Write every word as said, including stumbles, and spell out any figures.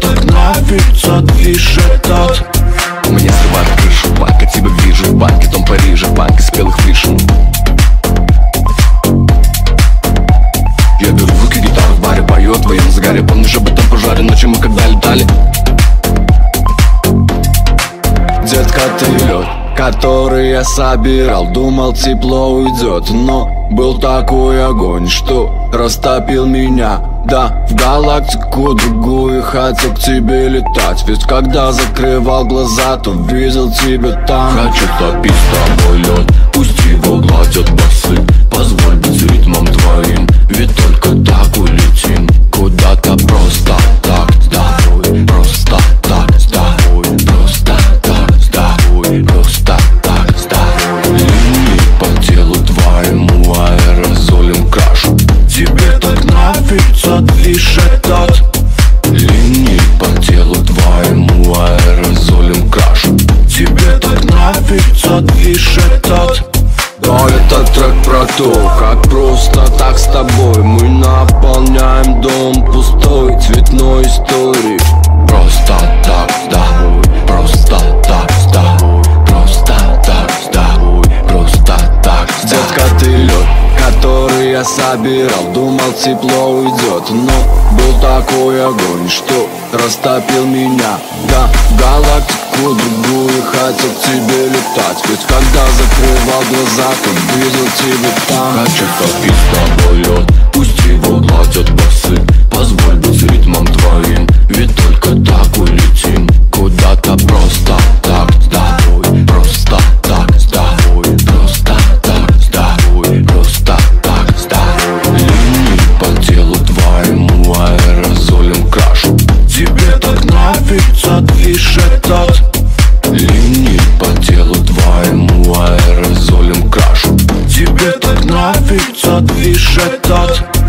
так нафиг задвиж этот. У меня срывает крышу, банка тебя вижу в банке, том Париже, банка спелых вишен. Я беру в руки гитару в баре, пою о твоем загаре. Помнишь об этом пожаре ночью мы когда летали? Детка, ты лед, который я собирал, думал тепло уйдет, но был такой огонь, что растопил меня. Да, в галактику другую хотел к тебе летать, ведь когда закрывал глаза, то видел тебя там. Хочу топить с тобой лед, пусть его гладят басы. Позволь быть ритмом твоим, ведь только так улетим куда-то просто так с тобой. Просто так с тобой, просто так с тобой, просто так с тобой. Линии по телу твоему аэрозолем крашу. Тебе так нафиг задвиж этот. Линии по телу твоему аэрозолем крашу. Тебе так нафиг задвиж этот. Да, это трек про то, как просто так с тобой мы наполняем дом пустой цветной историей. Просто так с тобой, просто так с тобой, просто так с тобой, просто так с тобой. Детка, ты лед, который я собирал, думал тепло уйдет, но был такой огонь, что растопил меня. Да, в галактику другую хотел к тебе летать, ведь когда закрывал глаза, то видел тебя там. Хочу топить с тобой лед, пусть его гладят басы. Позволь быть ритмом твоим, ведь только так улетим куда-то просто так с тобой. Просто так с тобой, просто так с тобой, просто так с тобой. Линии по телу твоему аэрозолем крашу. Тебе так нафиг задвиж этот. Линии по телу твоему аэрозолем крашу. Тебе так нафиг задвиж этот.